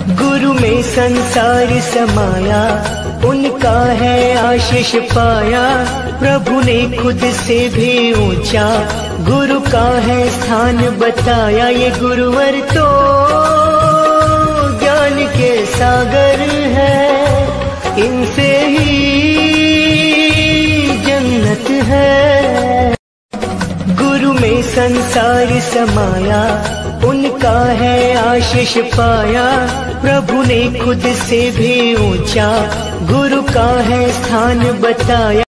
गुरु में संसार समाया, उनका है आशीष पाया। प्रभु ने खुद से भी ऊंचा गुरु का है स्थान बताया। ये गुरुवर तो ज्ञान के सागर है, इनसे ही जन्नत है। गुरु में संसार समाया, उनका है आशीष पाया। प्रभु ने खुद से भी ऊंचा गुरु का है स्थान बताया।